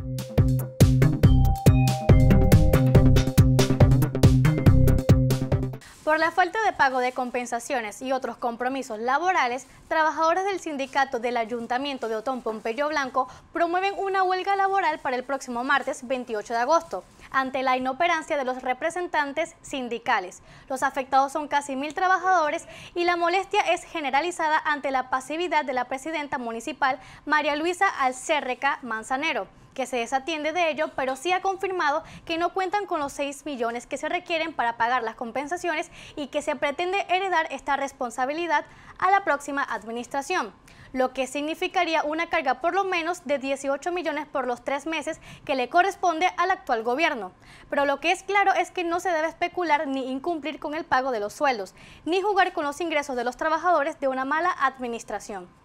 Por la falta de pago de compensaciones y otros compromisos laborales, trabajadores del sindicato del Ayuntamiento de Otón Pompeyo Blanco promueven una huelga laboral para el próximo martes 28 de agosto, ante la inoperancia de los representantes sindicales. Los afectados son casi 1000 trabajadores y la molestia es generalizada ante la pasividad de la presidenta municipal María Luisa Alcérreca Manzanero, que se desatiende de ello, pero sí ha confirmado que no cuentan con los 6 millones que se requieren para pagar las compensaciones y que se pretende heredar esta responsabilidad a la próxima administración, lo que significaría una carga por lo menos de 18 millones por los 3 meses que le corresponde al actual gobierno. Pero lo que es claro es que no se debe especular ni incumplir con el pago de los sueldos, ni jugar con los ingresos de los trabajadores de una mala administración.